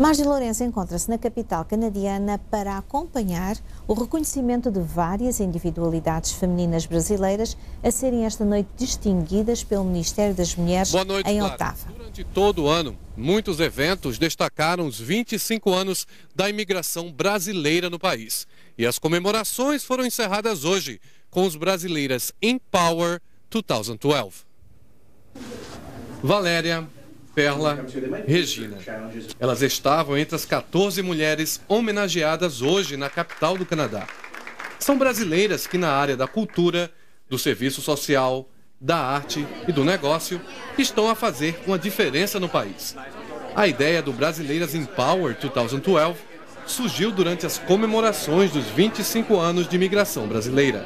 Márcio Lourenço encontra-se na capital canadiana para acompanhar o reconhecimento de várias individualidades femininas brasileiras a serem esta noite distinguidas pelo Ministério das Mulheres em Ottawa. Durante todo o ano, muitos eventos destacaram os 25 anos da imigração brasileira no país. E as comemorações foram encerradas hoje com os Brasileiras in Power 2012. Valéria, Perla, Regina. Elas estavam entre as 14 mulheres homenageadas hoje na capital do Canadá. São brasileiras que na área da cultura, do serviço social, da arte e do negócio estão a fazer uma diferença no país. A ideia do Brasileiras in Power 2012 surgiu durante as comemorações dos 25 anos de imigração brasileira.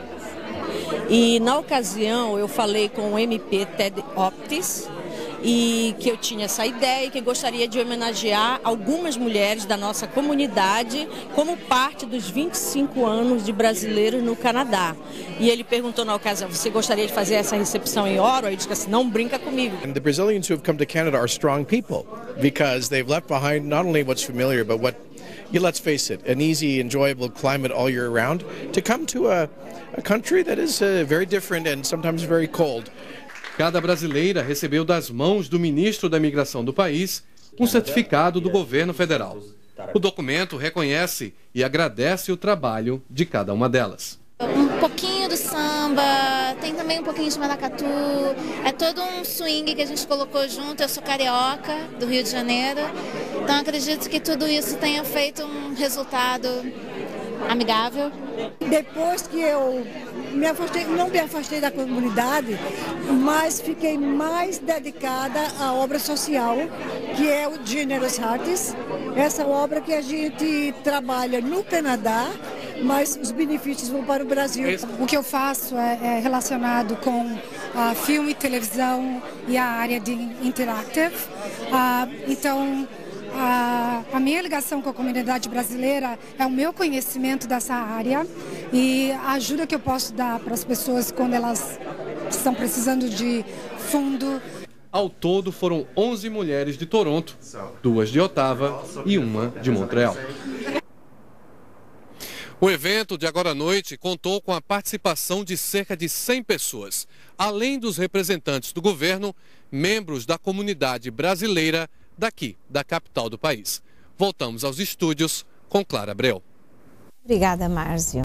E na ocasião eu falei com o MP Ted Optis, e que eu tinha essa ideia e que gostaria de homenagear algumas mulheres da nossa comunidade como parte dos 25 anos de brasileiros no Canadá. E ele perguntou na ocasião, você gostaria de fazer essa recepção em Ottawa? Eu disse assim, não brinca comigo. And the Brazilians who have come to Canada are strong people because they've left behind not only what's familiar but what, let's face it, an easy, enjoyable climate all year round to come to a country that is very different and sometimes very cold. Cada brasileira recebeu das mãos do ministro da Imigração do país um certificado do governo federal. O documento reconhece e agradece o trabalho de cada uma delas. Um pouquinho do samba, tem também um pouquinho de maracatu, é todo um swing que a gente colocou junto. Eu sou carioca, do Rio de Janeiro, então acredito que tudo isso tenha feito um resultado amigável. Depois que eu não me afastei da comunidade, mas fiquei mais dedicada à obra social, que é o Generous Hearts, essa obra que a gente trabalha no Canadá, mas os benefícios vão para o Brasil. O que eu faço é relacionado com filme, televisão e a área de interactive. Então, a minha ligação com a comunidade brasileira é o meu conhecimento dessa área e a ajuda que eu posso dar para as pessoas quando elas estão precisando de fundo. Ao todo foram 11 mulheres de Toronto, 2 de Ottawa e 1 de Montreal. O evento de agora à noite contou com a participação de cerca de 100 pessoas, além dos representantes do governo, membros da comunidade brasileira daqui, da capital do país. Voltamos aos estúdios com Clara Abreu. Obrigada, Márcio.